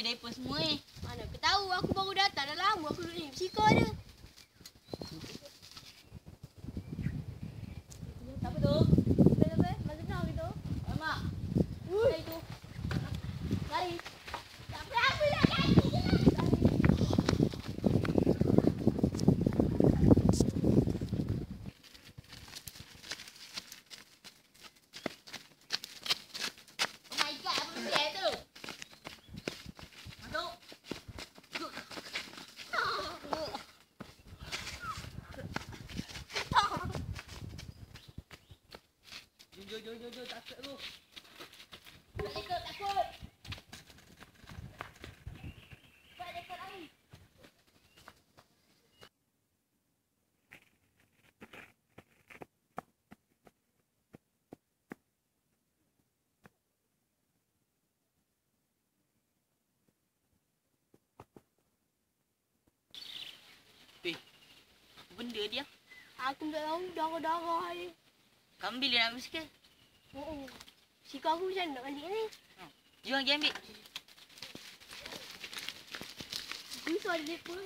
boleh diaper semua Mana aku tahu, aku baru datang dah lama aku duduk ni. Bersika dia. Siapa tu? Apa? Masa kenal gitu. Mak. Dari tu. Lari. Tak apa-apa lah, lari je lah. Oh my god, apa benda tu? Masuk. Jom, takut tu. Tak takut. Tak dekat lari. Apa benda dia? Aku tak tahu darah-darah ni. Kambing dia nak ambil sikit. Oh. Sika aku macam mana nak balik ni? Jom pergi ambil. Susah dia pun.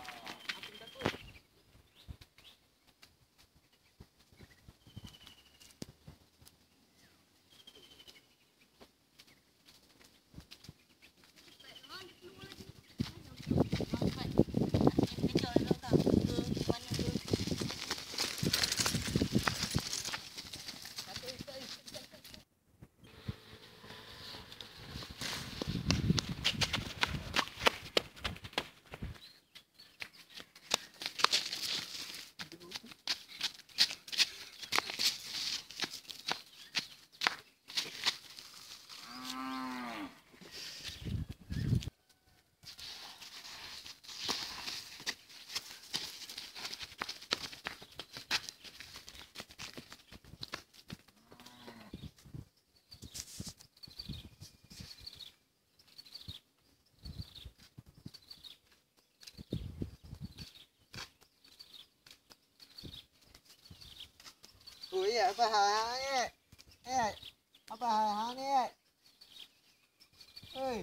Ui, apa hal ni? Apa hal ni? Oi.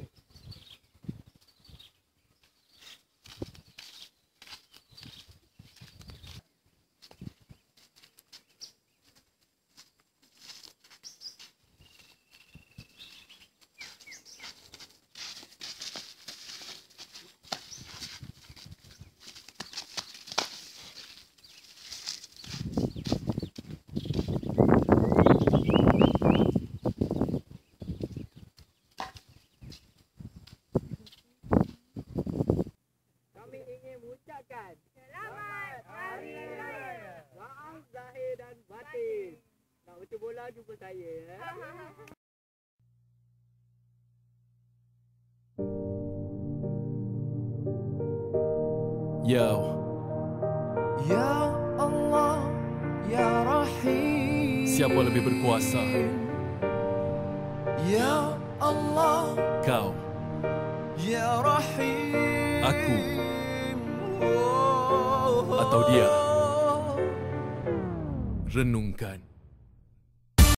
Kami ingin mengucapkan Selamat Hari Raya. Maaf zahir dan batin. Nak betul bola jumpa saya. Ya Allah, Ya Rahim. Siapa lebih berkuasa? Ya Allah, kau. Ya Rahim. Aku. Atau dia. Renungkan.